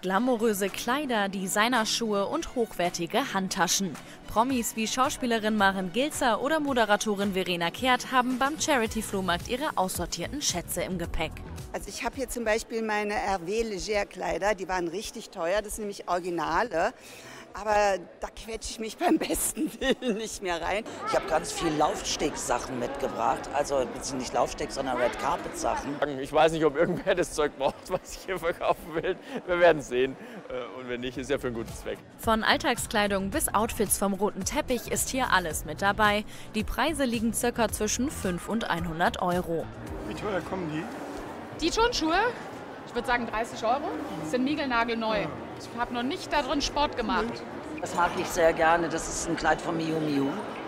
Glamouröse Kleider, Designerschuhe und hochwertige Handtaschen. Promis wie Schauspielerin Maren Gilzer oder Moderatorin Verena Kehrt haben beim Charity-Flohmarkt ihre aussortierten Schätze im Gepäck. Also ich habe hier zum Beispiel meine Hervé Leger Kleider, die waren richtig teuer, das sind nämlich Originale. Aber da quetsche ich mich beim besten Willen nicht mehr rein. Ich habe ganz viel Laufsteg-Sachen mitgebracht, also nicht Laufsteg, sondern Red Carpet-Sachen. Ich weiß nicht, ob irgendwer das Zeug braucht, was ich hier verkaufen will. Wir werden sehen. Und wenn nicht, ist ja für einen guten Zweck. Von Alltagskleidung bis Outfits vom roten Teppich ist hier alles mit dabei. Die Preise liegen ca. zwischen 5 und 100 Euro. Wie teuer kommen die? Die Turnschuhe, ich würde sagen 30 Euro, sind niegelnagelneu. Ich habe noch nicht darin Sport gemacht. Das mag ich sehr gerne. Das ist ein Kleid von Miu Miu.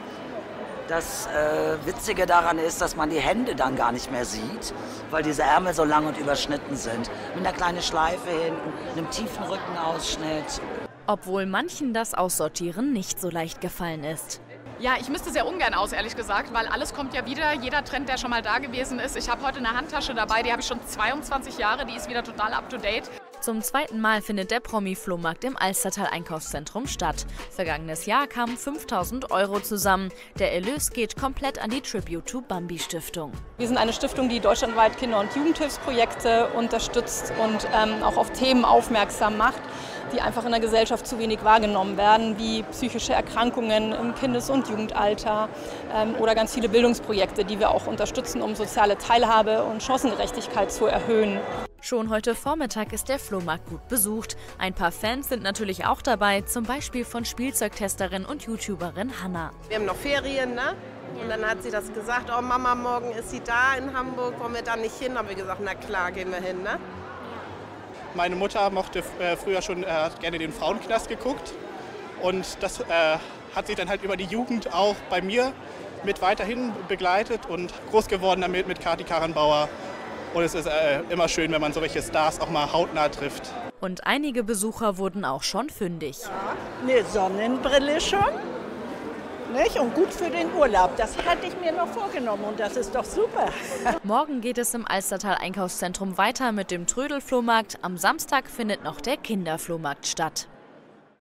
Das Witzige daran ist, dass man die Hände dann gar nicht mehr sieht, weil diese Ärmel so lang und überschnitten sind. Mit einer kleinen Schleife hinten, einem tiefen Rückenausschnitt. Obwohl manchen das Aussortieren nicht so leicht gefallen ist. Ja, ich misste sehr ungern aus, ehrlich gesagt, weil alles kommt ja wieder. Jeder Trend, der schon mal da gewesen ist. Ich habe heute eine Handtasche dabei, die habe ich schon 22 Jahre, die ist wieder total up to date. Zum zweiten Mal findet der Promi-Flohmarkt im Alstertal-Einkaufszentrum statt. Vergangenes Jahr kamen 5.000 Euro zusammen. Der Erlös geht komplett an die Tribute to Bambi Stiftung. Wir sind eine Stiftung, die deutschlandweit Kinder- und Jugendhilfsprojekte unterstützt und auch auf Themen aufmerksam macht, die einfach in der Gesellschaft zu wenig wahrgenommen werden, wie psychische Erkrankungen im Kindes- und Jugendalter oder ganz viele Bildungsprojekte, die wir auch unterstützen, um soziale Teilhabe und Chancengerechtigkeit zu erhöhen. Schon heute Vormittag ist der Flohmarkt gut besucht. Ein paar Fans sind natürlich auch dabei, zum Beispiel von Spielzeugtesterin und YouTuberin Hannah. Wir haben noch Ferien, ne? Und dann hat sie das gesagt, oh Mama, morgen ist sie da in Hamburg, wollen wir da nicht hin? Haben wir gesagt, na klar, gehen wir hin, ne? Meine Mutter mochte früher schon gerne den Frauenknast geguckt. Und das hat sie dann halt über die Jugend auch bei mir mit weiterhin begleitet und groß geworden damit mit Kati Karrenbauer. Und es ist immer schön, wenn man solche Stars auch mal hautnah trifft. Und einige Besucher wurden auch schon fündig. Ja, eine Sonnenbrille schon, nicht? Und gut für den Urlaub. Das hatte ich mir noch vorgenommen und das ist doch super. Morgen geht es im Alstertal-Einkaufszentrum weiter mit dem Trödelflohmarkt. Am Samstag findet noch der Kinderflohmarkt statt.